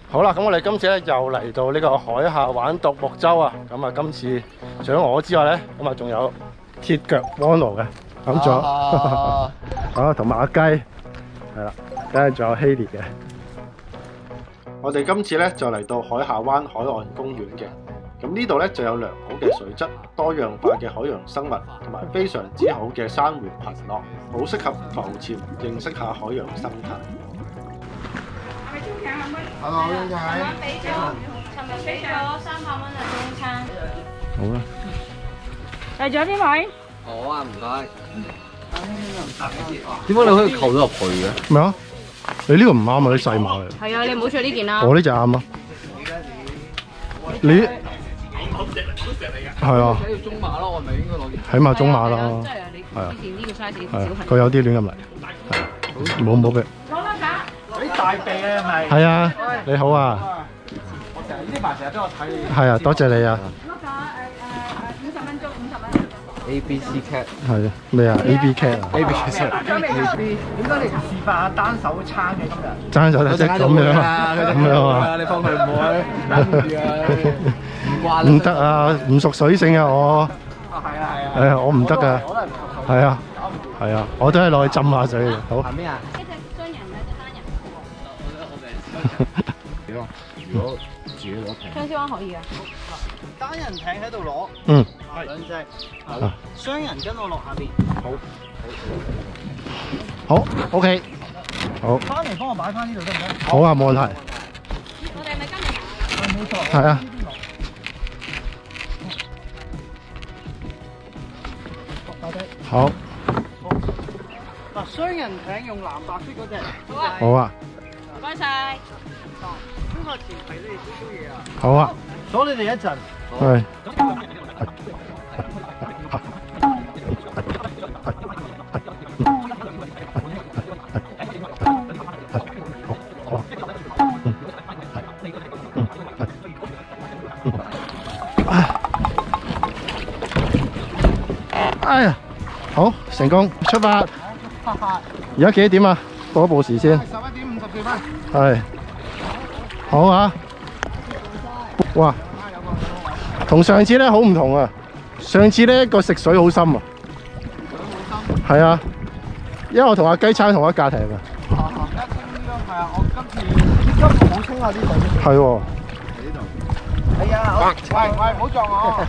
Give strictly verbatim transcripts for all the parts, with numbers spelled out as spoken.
好啦，咁我哋今次咧又嚟到呢個海下玩獨木舟啊！咁啊，今次除咗我之外咧，咁啊仲有鐵腳汪羅嘅，咁仲有啊，同埋阿雞，係啦，跟住仲有希烈嘅。我哋今次咧就嚟到海下灣海岸公園嘅，咁呢度咧就有良好嘅水質、多樣化嘅海洋生物，同埋非常之好嘅珊瑚群落，好適合浮潛，認識下海洋生態。 係嘛，靚仔。 尋日俾咗，尋日俾咗三百蚊啊中餐。 好啦。 嚟咗邊位？ 好啊，唔該。點解你可以扣到入去嘅？ 咩啊？你呢個唔啱啊！你細碼嚟。 係啊，你唔好着呢件啦。 我呢隻啱啊。你係啊。 要中碼咯，我咪應該攞件。 起碼中碼啦。 即係你呢件呢個 size 小朋友。 佢有啲亂咁嚟。係。冇冇嘅。 攞啦架。 啲大鼻啊，係咪？ 係啊，你好啊。 我成日呢排成日俾我睇。 係啊，多謝你啊。 攞架誒誒五十蚊租，五十蚊。 A B C cat 係咩啊 ？A B cat 啊 ？A B cat。 點解你唔示範下單手撐嘅今日？ 爭手即係咁樣啊？咁樣啊？ 你放佢唔會，忍住啊！唔慣。 唔得啊！唔熟水性啊我。 啊係啊係啊。 係啊，我唔得噶。 我都係唔熟係啊。係啊，我都係落去浸下水嘅。好。 行咩啊？ 一隻雙人啊，隻單人。 如果自己攞艇， 雙絲灣可以啊。 單人艇喺度攞。 嗯。 兩隻。雙人跟我落下邊。 好。好。OK。好。 翻嚟幫我擺翻呢度得唔得？ 好啊，冇問題。 我哋係咪跟住？ 冇錯。 係啊。好。 嗱，雙人艇用藍白色嗰隻。 好啊。 好啊。 唔該晒。 邊個前提你哋少少嘢啊？ 好啊。 阻你哋一陣。 係。哎呀，好成功，出發。而家幾多點啊？報一報時先。 十一點五十四分。 係。好啊。哇！同上次咧好唔同啊！上次咧個食水好深啊。係啊，因為我同阿雞撐同一架艇啊。 而家清啲咯，係啊，我今次今日好清啊啲水。 係喎。 呢度。係啊，喂喂，唔好撞我。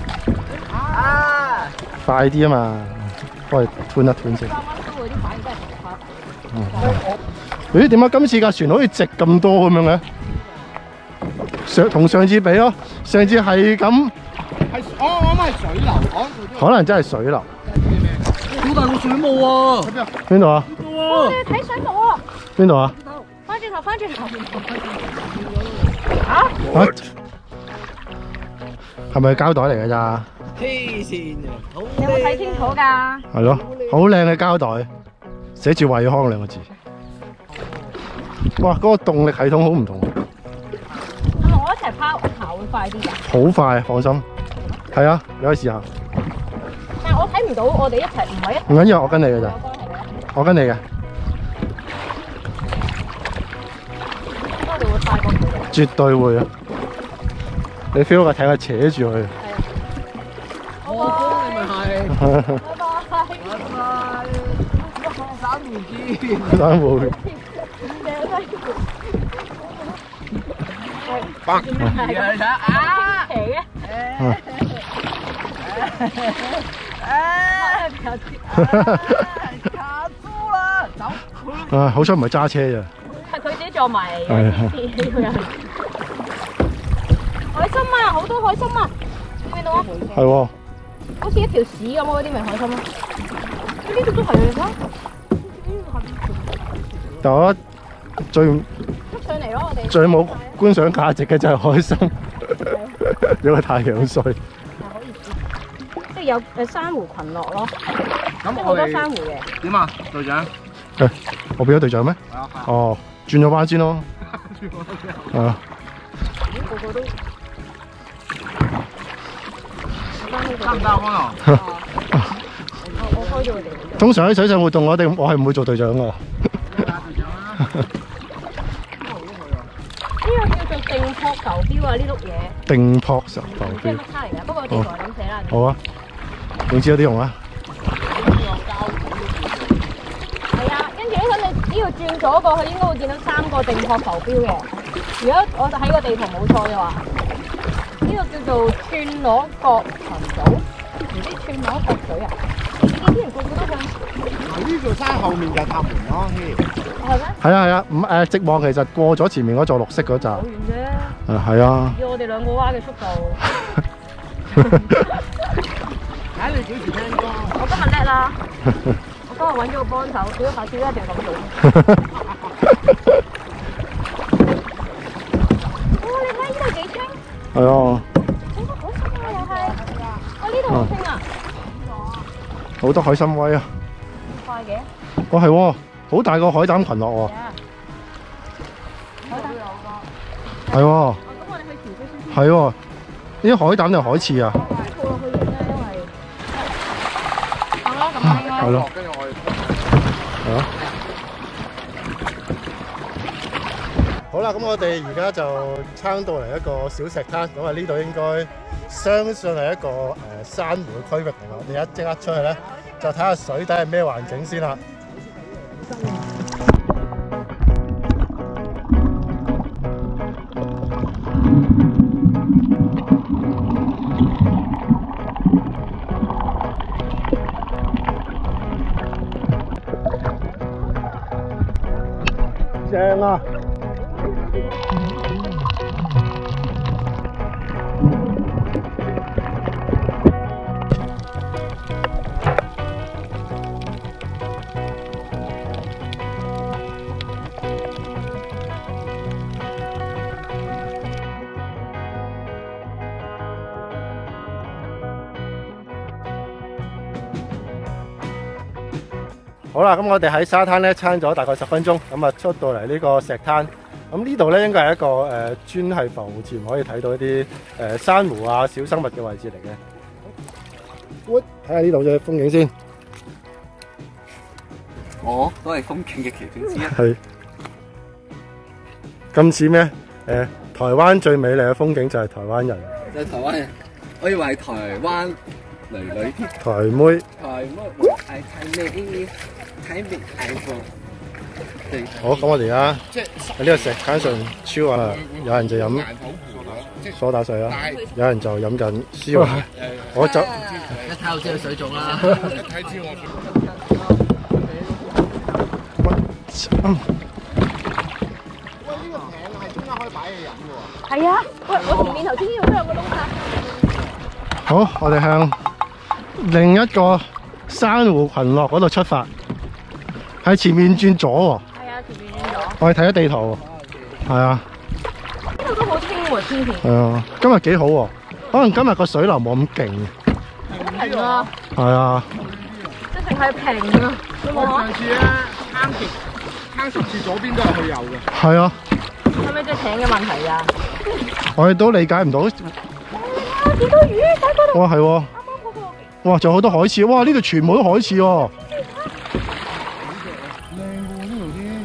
啊！ 快啲啊嘛，我哋斷一斷先。咦？點解今次架船好似直咁多咁樣嘅？上同上次比咯，上次係咁。 係我我諗係水流，我可能真係水流。 好大個水霧啊！ 邊度啊？ 我哋睇水幕啊！ 邊度啊？ 翻轉頭，翻轉頭。 啊？係咪膠袋嚟㗎咋？ 黐線嘅，好你有冇睇清楚㗎？ 係咯，好靚嘅膠袋，寫住惠康兩個字。哇！嗰個動力系統好唔同。 係咪我一齊拋跑會快啲㗎？ 好快，放心。係啊，你可以試下。 但係我睇唔到，我哋一齊唔係一。 唔緊要，我跟你嘅咋。我跟你嘅。 我哋會快過佢嘅。 絕對會啊！你 feel 個艇係扯住佢。 我幫你咪係。 拜拜。 珊瑚見。 珊瑚。 白。係啊！你睇啊！ 奇嘅。 卡住啦，走！ 啊，好彩唔係揸車咋。 係佢自己撞埋。 係係。海參啊，好多海參啊！見到啊？ 係喎。 好似一條屎咁啊！嗰啲咪海參咯。呢度都係啊！你睇。 但我覺得最捉上嚟咯，我哋。 最冇觀賞價值嘅就係海參，因為太樣衰。 即係有誒珊瑚群落咯， 咁好多珊瑚嘅。 點啊，隊長？ 誒，我變咗隊長咩？ 係啊。 哦，轉咗彎先咯。係啊。 個個都。 得唔得啊，康樂？ 我我開咗佢哋。 通常喺水上活動，我哋我係唔會做隊長㗎。 隊長啦。 呢個定泊浮標啊！呢碌嘢定泊浮唔知係標。 乜卡嚟㗎？不過地圖係咁寫啦。 好啊，總之有啲用啊。 係啊，跟住呢個你只要轉左過去，應該會見到三個定泊浮標嘅。如果我就喺個地圖冇錯嘅話，呢個叫做串螺角群島，唔知串螺角水啊？你見啲人個個都向嗱，呢座山後面就係塔門咯， 係咩？ 係啊係啊，唔誒直望其實過咗前面嗰座綠色嗰好扎。 遠啫， 誒係啊。 要我哋兩個蛙嘅速度。 睇你幾時聽歌？ 我今日叻啦，我今日揾咗個幫手，如果下次一定咁做。哇！你睇呢度幾清？ 係啊， 呢個好深啊，又係。我呢度好清啊， 好多海參威啊！ 快嘅。 哦係喎，好大個海膽群落喎。 海膽。 係喎， 哦，咁我哋去潮水先。 係喎，呢啲海膽定海刺啊？ 抱落去影啦，因為。好啦，咁樣應該。 係咯。 跟住我哋係啊。好啦，咁我哋而家就撐到嚟一個小石灘，咁啊呢度應該相信係一個誒、呃、珊瑚嘅區域嚟㗎。我哋一即刻出去咧，就睇下水底係咩環境先啦。正啊！好啦，咁我哋喺沙灘咧撐咗大概十分鐘，咁啊出到嚟呢個石灘。咁呢度咧應該係一個誒、呃、專係浮潛可以睇到一啲誒、呃、珊瑚啊、小生物嘅位置嚟嘅。睇下呢度嘅風景先。 我都係風景嘅其中之一。 係。咁似咩？誒、呃，台灣最美麗嘅風景就係台灣人。 就係台灣人，我以為係台灣女女添。 台妹。 台妹係太美，太美太過。 好，咁我哋而家喺呢個石灘上超啊！有人就飲梳打水啦，有人就飲緊燒。我就一睇就知佢水腫啦。一睇知我。 喂，呢個艇係中間可以擺嘢飲嘅喎。 係啊，喂，我前面頭先呢度都有個窿卡。 好，我哋向另一個珊瑚群落嗰度出發，喺前面轉左喎。 係啊，前面轉左。 我哋睇咗地圖，係啊。 呢度都好清喎，天氣。 係啊，今日幾好喎，可能今日個水流冇咁勁。 平啊！ 係啊。 即係平啊！你望下。 上次咧撐極撐十次左邊都係去游嘅。 係啊。 係咪隻艇嘅問題啊？ 我哋都理解唔到。 哇！見到魚喺嗰度。 哇，係喎。 啱啱嗰個。 哇，仲有好多海刺，哇！呢度全部都海刺喎。 靚喎呢度啲。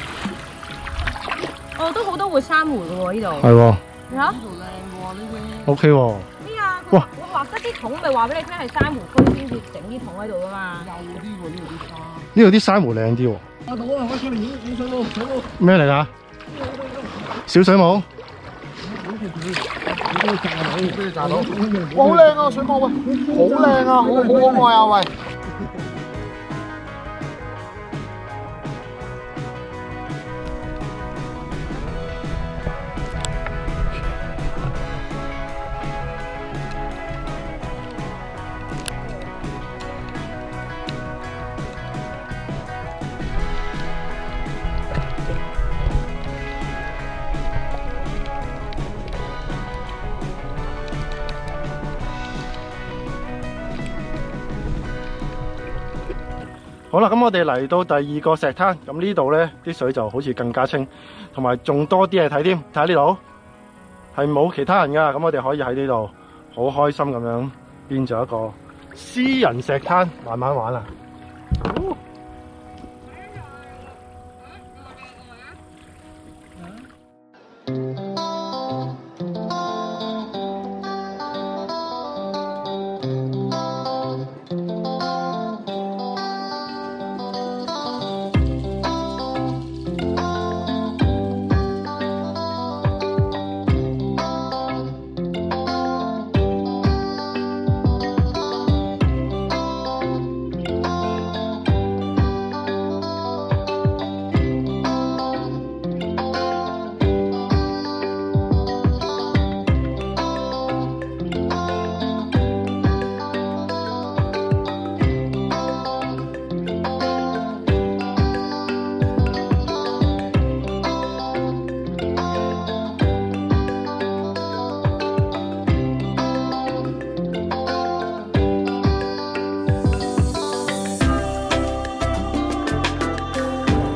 哦，都好多活珊瑚嘅喎呢度。 係喎。 嚇？ 呢度靚喎呢啲。 O K 喎。 咩啊？ 哇！ 我畫得啲桶咪話俾你聽係珊瑚區先至整啲桶喺度噶嘛。 有啲喎呢度啲花。 呢度啲珊瑚靚啲喎。 啊到啊！我上嚟影影相咯，上咯。 咩嚟㗎？小水母。 炸到！好靚啊水母喂，好靚啊，好好可愛啊喂！ 好啦，咁我哋嚟到第二個石灘，咁呢度呢啲水就好似更加清，同埋仲多啲嘢睇添。睇下呢度係冇其他人噶，咁我哋可以喺呢度好開心咁樣變咗一個私人石灘，慢慢玩啊！哦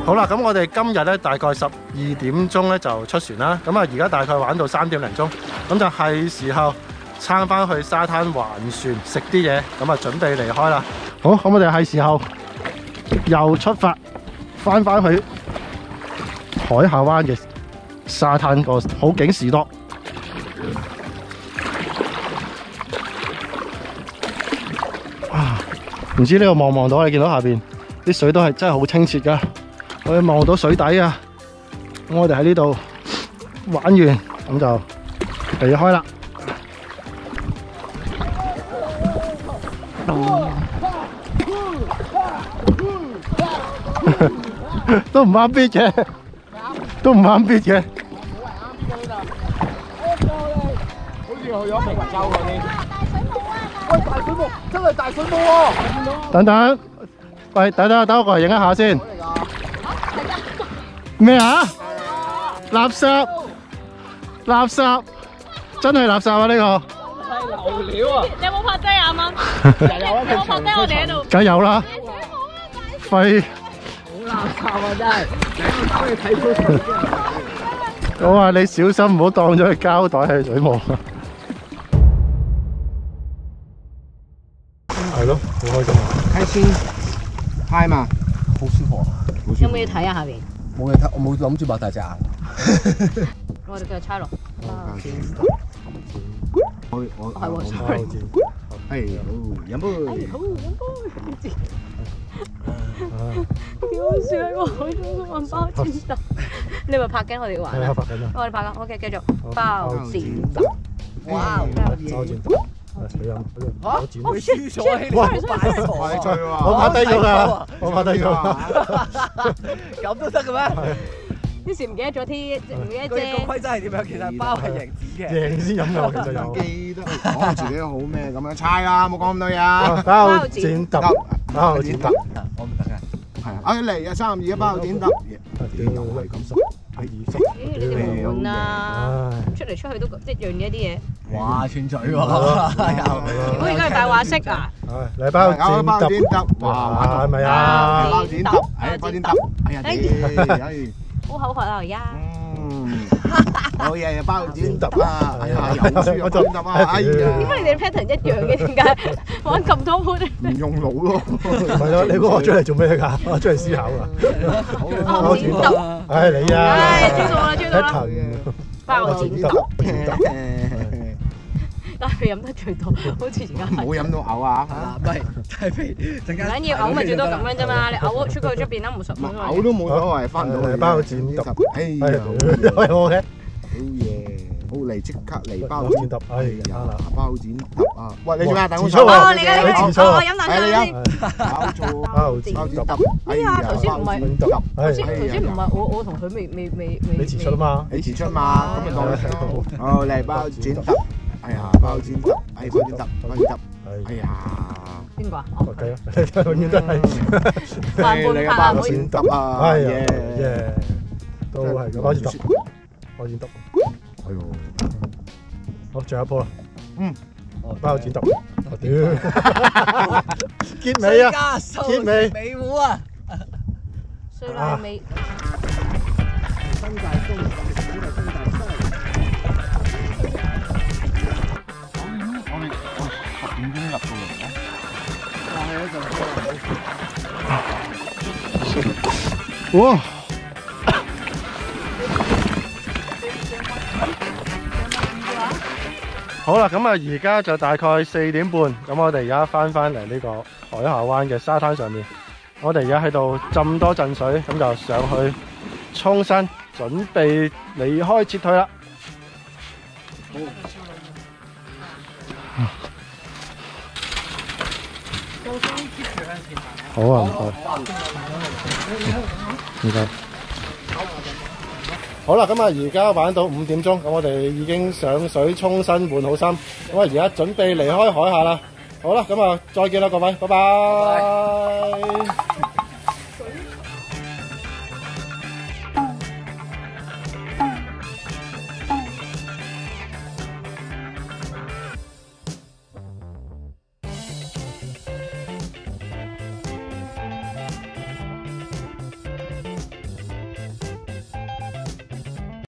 好啦，咁我哋今日咧大概十二點鐘咧就出船啦。咁啊，而家大概玩到三點零鐘，咁就係時候撐翻去沙灘環船食啲嘢，咁啊準備離開啦。好，咁我哋係時候又出發，翻翻去海下灣嘅沙灘個好景士多。啊，唔知呢度望唔望到？你見到下邊啲水都係真係好清澈噶。可以望到水底啊！咁我哋喺呢度玩完，咁就離開啦。都唔啱 beat 嘅，都唔啱 beat 嘅。 好似去咗平洲嗰啲。喂，大水母，真係大水母喎！ 等等，喂，等等，等我過嚟影一下先。咩啊？垃圾，垃圾，真係垃圾啊！呢個係流料啊！ 你有冇拍低啊？啱啱有冇拍低我哋喺度？ 梗有啦，廢。 好垃圾啊！真係，你睇到水嘅。 我話你小心唔好當咗個膠袋係水母。係咯，好開心啊！ 開心，嗨嘛，好舒服啊！ 有冇嘢睇啊？下邊冇嘢睇，我冇諗住擘大隻眼。 我哋繼續猜落。 我我係喎，sorry。 係好飲杯。 好飲杯。幾好笑啊！我好中意問包剪揼。你咪拍緊我哋玩啊？ 拍緊啊！ 我哋拍緊。OK，繼續包剪揼。哇！ 包剪揼。佢飲，我剪。 你輸咗，你擺錯啊！ 我拍低咗㗎，我拍低咗。 咁都得嘅咩？ 於是唔記得咗添，唔記得個啫。 規則係點樣？其實包係贏紙嘅。 贏先飲㗎，其實有。 記得講自己好咩咁樣猜啦，冇講咁多嘢啊！ 包剪揼，包剪揼。 我唔得嘅。 係啊，哎嚟啊，三二一包剪揼。 屌，係咁濕，係二濕。 咦？你哋唔悶啊？出嚟出去都一樣嘅啲嘢。 哇！串嘴喎。 如果而家係大話識啊？ 係，嚟包剪揼。哇，係咪啊？ 包剪揼，哎，包剪揼，哎呀，哎。 好口渴啊！而家。 嗯，好嘢，包剪揼啊！哎呀，有輸啊，剪揼啊！哎呀， 點解你哋 pattern 一樣嘅？點解玩咁多鋪唔用腦咯？ 唔係咯，你估我出嚟做咩㗎？我出嚟思考㗎。 包剪揼。 唉，你啊！ 唉，追到啦，追到啦！包剪揼。但係飲得最多，好似而家係。 唔好飲到嘔啊！ 唔係，太肥，陣間。 唔緊要，嘔咪最多咁樣啫嘛。你嘔出去出邊啦，冇實冇。 嘔都冇所謂，翻到嚟包剪揼。 哎呀， 又係我嘅。 好嘢，好嚟即刻嚟包剪揼。哎呀，包剪揼啊！喂，你做咩？等我自操啊！ 你嘅你自操啊！ 我飲啖水先。 包做包剪包剪揼。 哎呀，頭先唔係，頭先頭先唔係我我同佢未未未未。 你自出啊嘛？ 你自出嘛？咁咪當你哦嚟包剪揼。哎呀，包剪揼，哎包剪揼，包剪揼，哎呀， 邊個啊？ 學雞啊，永遠都係。 飯半拍啊！ 包剪揼啊！ 哎呀，耶，都係嘅包剪揼，包剪揼。 哎呦， 好，最後一鋪啦。嗯，包剪揼。我屌，結尾啊！結尾。 尾糊啊！ 衰奶尾。 新界東，呢個新界西。 點解入到嚟咧？ 哇！好啦，咁啊，而家就大概四點半，咁我哋而家翻翻嚟呢個海下灣嘅沙灘上面，我哋而家喺度浸多陣水，咁就上去沖身，準備離開撤退啦。好啊，唔該。唔該。好啦，咁啊，而家玩到五點鐘，咁我哋已經上水沖身換好衫，咁啊，而家準備離開海下啦。好啦，咁啊，再見啦，各位，拜拜。